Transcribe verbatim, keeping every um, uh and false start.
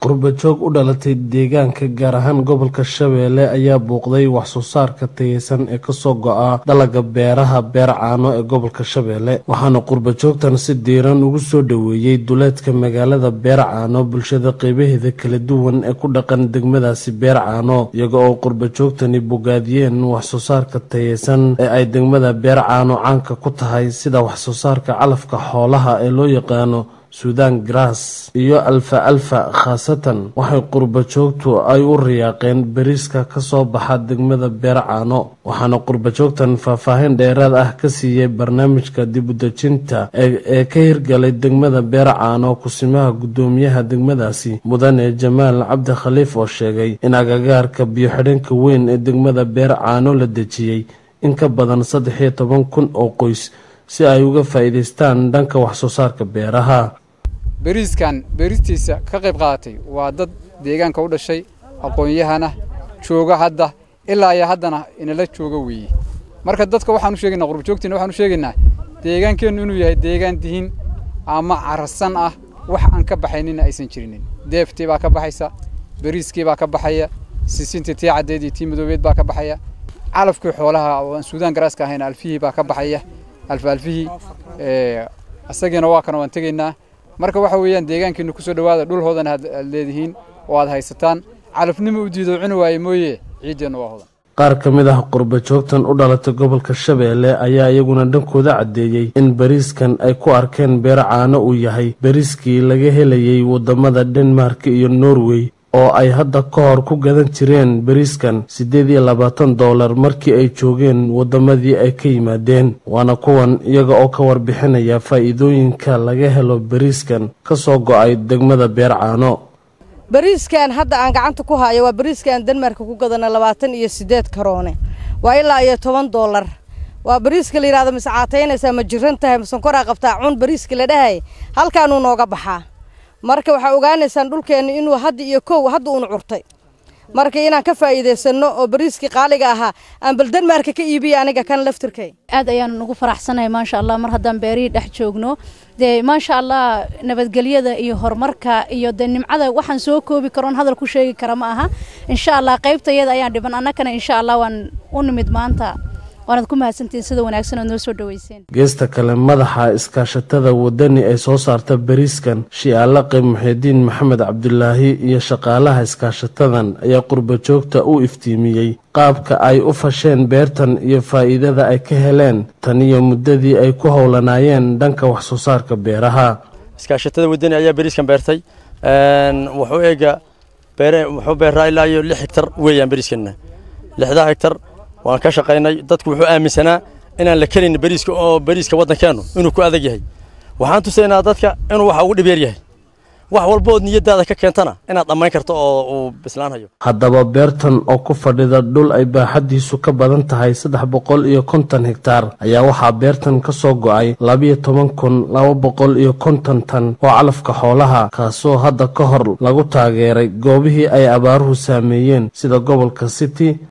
qurbajoog u dhalatay deegaanka gaar ahaan gobolka Shabeelle ayaa booqday wax soo saarka tayeysan ee ka soo go'a dalaga beeraha beer caano ee gobolka Shabeelle waxaana qurbajoogtan si diiran ugu soo dhaweeyay duleedka magaalada beer caano bulshada qeybaheeda kala duwan ee ku dhaqan degmadaasi beer caano iyaga oo qurbajoogtani bogaadiyeen wax soo saarka tayeysan ee ay degmada beer caano caanka ku tahay sida wax soo saarka calafka xoolaha ee loo yaqaano Sudan grass iyo alfa alfa khaasatan waxay qurbajoogtu ay u riyaaqeen bariiska ka soo baxa degmada beer caano waxaana qurbajoogtan faahfaahin dheeraad ah ka siiyay barnaamijka dib u dejinta ee ka hirgalay degmada beer caano kusimaha gudoomiyaha degmadaasi mudane Jamaal Cabdi Khaliif oo sheegay in agagaarka biyo xidhanka weyn ee degmada beer caano la dejiyay in ka badan saddex iyo toban kun oo qoys si ay uga faa'iideystaan dhanka wax soo saarka beeraha bariiskan beeristiisa ka qayb qaatay waa dad deegaanka u dhashay aqoon-yahana jooga hadda ilaa ay haddana inala jooga weeyii marka dadka waxaan u sheegaynaa qurbajoogtina waxaan u sheegaynaa deegaankeenu inuu yahay deegaan dihin ama carasan ah wax aan ka baxaynin aysan jirinin deeftii baa ka baxaysa bariiskii baa ka baxaya sisintii tii cadeed iyo tii madoobeed baa ka baxaya calafkii xoolaha oo Sudan grass ka ahayn alfihii baa ka baxaya alfa alfihii ee asagana waa kana waan tageynaa marka waxa weeyaan deegaankeenu ku soo dhawaada dhul hoodan aad leedihiin oo aad haysataan calafnimo u diido cuni waay mooyee ciideena waa hoodan qaar ka mid ah qurbajoogtan u dhalatay gobolka Shabeelle ayaa iyaguna dhankooda cadeeyay in bariiskan ay ku arkeen beer caano uu yahay bariiskii laga helayay wadamada Denmark iyo Norway oo ay hadda ka hor ku gadan jireen bariiskan siddeed iyo labaatan dollar markii ay joogeen wadamadii ay ka yimaadeen waana kuwan iyaga oo ka warbixinaya faa'iidooyinka laga helo bariiskan ka soo go'ay degmada beer caano bariiskan hadda aan gacanta ku hayo waa bariiskan Denmark ku gadana labaatan iyo siddeed karoone waa ilaa iyo toban dollar waa bariiska la yiraahdo miscaateynaysa ma jiran tahay ma sonkor qabtaa cun bariiska la dhahay halkaan uu nooga baxaa marka waxa ogaanaysaan dhulkeena inuu hadda iyo koow hadda uu curtay marka inaan ka faa'iideysano oo bariiski qaaliga aha aan bal Denmark ka iibiyo aniga kan laftirkay aad ayaan ugu faraxsanahay ma sha Allah mar haddaan beeri dhex joogno de ma sha Allah nabadgelyada iyo horumarka iyo de nimcada waxaan soo koobi karoon hadal ku sheegi kara ma aha insha Allah qaybtayada ayaan dhiban annakana insha Allah waan u nimid maanta waanad ku mahadsantiin sida wanaagsan oo noo soo dhaweyseen geesta kale madaxa iskaashatada wadani ay soo saarta bariiskan Shialaqi Muxyidiin Maxamed Cabdullaahi iyo shaqaalaha iskaashatadan ayaa qurbajoogta u iftiimiyay qaabka ay u fasheen beertan iyo faa'iidada ay ka heleen tan iyo muddadii ay ku howlanaayeen dhanka wax soo saarka beeraha iskaashatada wadani ayaa bariiskan beertay een wuxuu eega beere wuxuu beeray ilaa iyo lix hektar weeyaan bariiskan lixda hektar waan ka shaqaynay dadku wuxuu aaminsanaa inaan la kelin bariiska oo bariiska wadankeenu inuu ku adag yahay waxaan tusaynaa dadka inuu waxa ugu dhibeer yahay wax walba oo niyadaada ka keentana inaad dhamayn karto oo uu bislaanayo haddaba beertan oo ku fadhida dhul ay baaxadiisu ka badan tahay saddex boqol iyo konton hektar ayaa waxaa beertan ka soo go'ay laba iyo toban kun laba boqol iyo konton tan oo calafka xoolaha kaasoo hadda ka hor lagu taageeray goobihii ay abaaruhu saameeyeen sida gobolka City